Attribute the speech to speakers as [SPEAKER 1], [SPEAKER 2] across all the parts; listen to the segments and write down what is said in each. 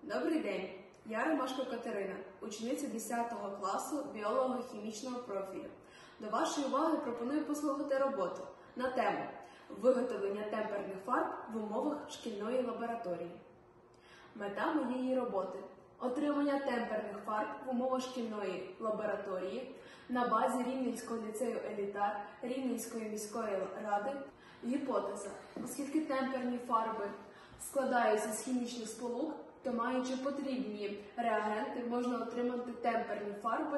[SPEAKER 1] Добрий день! Я Ромашко Катерина, учениця 10 класу біолого-хімічного профілю. До вашої уваги пропоную послухати роботу на тему «Виготовлення темперних фарб в умовах шкільної лабораторії». Мета моєї роботи – отримання темперних фарб в умовах шкільної лабораторії на базі Рівненського ліцею «Елітар» Рівненської міської ради. Гіпотеза – оскільки темперні фарби складаються з хімічних сполук, то, маючи потрібні реагенти, можна отримати темперні фарби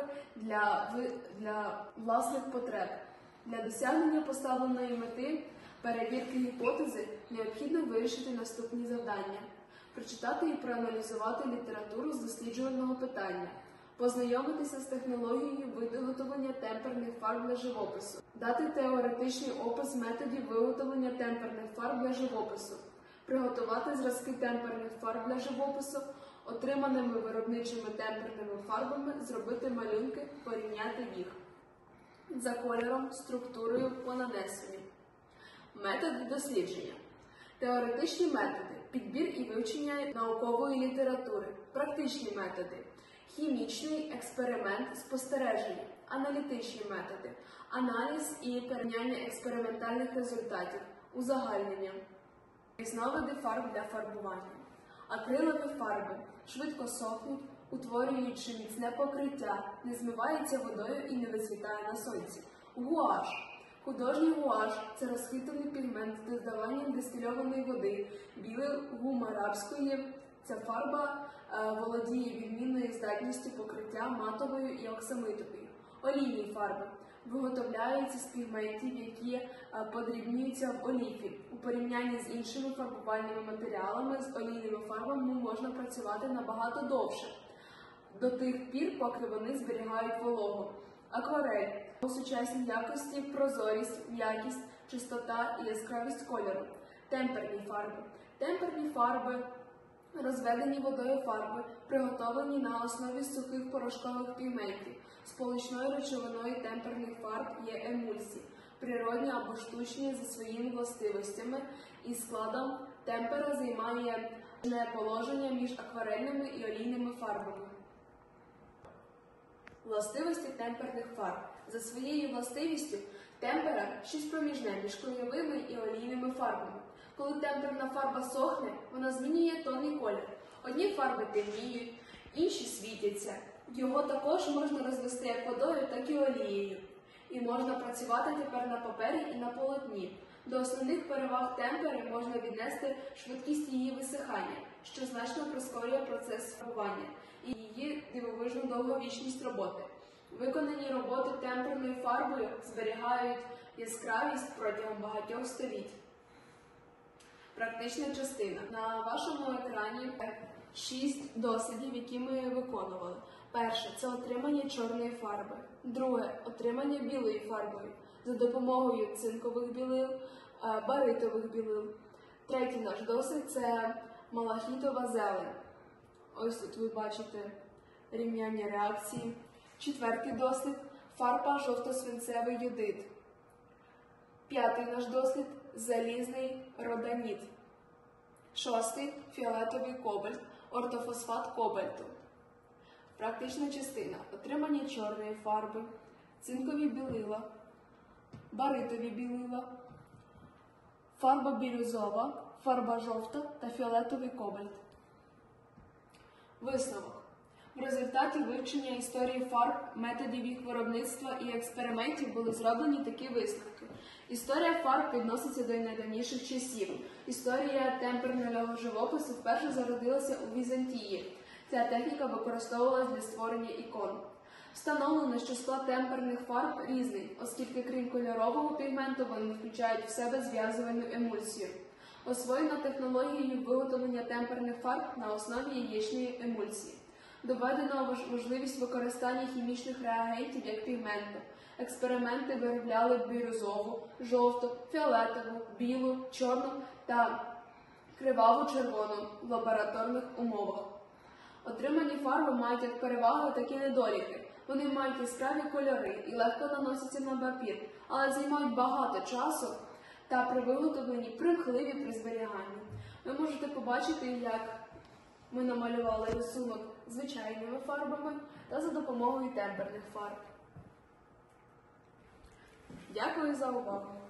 [SPEAKER 1] для власних потреб. Для досягнення поставленої мети перевірки гіпотези необхідно вирішити наступні завдання: прочитати і проаналізувати літературу з досліджуваного питання, познайомитися з технологією виготовлення темперних фарб для живопису, дати теоретичний опис методів виготовлення темперних фарб для живопису, приготувати зразки темперних фарб для живопису, отриманими виробничими темперними фарбами зробити малюнки, порівняти їх за кольором, структурою, по нанесенню. Методи дослідження. Теоретичні методи – підбір і вивчення наукової літератури. Практичні методи – хімічний експеримент, спостереження. Аналітичні методи – аналіз і порівняння експериментальних результатів, узагальнення. Різновиди фарб для фарбування. Акрилові фарби швидко сохнуть, утворюючи міцне покриття, не змиваються водою і не вицвітає на сонці. Гуаш. Художній гуаш – це розхитаний пігмент з додаванням дистильованої води. Білий гум арабської – ця фарба володіє відмінною здатністю покриття матовою і оксамитовою. Олійні фарби виготовляються з пігментів, які подрібнюються в оліфі. У порівнянні з іншими фарбувальними матеріалами з олійними фарбами можна працювати набагато довше, до тих пір, поки вони зберігають вологу. Акварель – у сучасній якості прозорість, м'якість, чистота і яскравість кольору. Темперні фарби. Темперні фарби – розведені водою фарби, приготовлені на основі сухих порошкових пігментів. Сполучною речовиною темперних фарб є емульсії, природні або штучні за своїми властивостями і складом. Темпера займає положення між акварельними і олійними фарбами. Властивості темперних фарб. За своєю властивістю темпера – щось проміжне між кольоровими і олійними фарбами. Коли темперна фарба сохне, вона змінює тон і колір. Одні фарби темніють, інші світяться. Його також можна розвести як водою, так і олією. І можна працювати тепер на папері і на полотні. До основних переваг темпери можна віднести швидкість її висихання, що значно прискорює процес фарбування і її дивовижну довговічність роботи. Виконані роботи темперною фарбою зберігають яскравість протягом багатьох століть. Практична частина. На вашому екрані 6 дослідів, які ми виконували. Перше – це отримання чорної фарби. Друге – отримання білої фарби за допомогою цинкових білил, баритових білил. Третій наш дослід – це малахітова зелень. Ось тут ви бачите рівняння реакції. Четвертий дослід – фарба жовто-свинцевий йодид. П'ятий наш дослід – залізний роданіт. Шостий – фіолетовий кобальт, ортофосфат кобальту. Практична частина – отримання чорної фарби, цинкові білила, баритові білила, фарба бірюзова, фарба жовта та фіолетовий кобальт. Висновок. В результаті вивчення історії фарб, методів їх виробництва і експериментів були зроблені такі висновки. Історія фарб відноситься до найдавніших часів. Історія темперного живопису вперше зародилася у Візантії. Ця техніка використовувалась для створення ікон. Встановлено, що склад темперних фарб різний, оскільки крім кольорового пігменту вони включають в себе зв'язувальну емульсію. Освоєно технологією виготовлення темперних фарб на основі яєчної емульсії. Доведено можливість використання хімічних реагентів як пігменти. Експерименти виробляли бірюзову, жовту, фіолетову, білу, чорну та криваву червону в лабораторних умовах. Отримані фарби мають як переваги, так і недоліки. Вони мають яскраві кольори і легко наносяться на папір, але займають багато часу та при виготовленні примхливі при зберіганні. Ви можете побачити, як Ми намалювали рисунок звичайними фарбами та за допомогою темперних фарб. Дякую за увагу!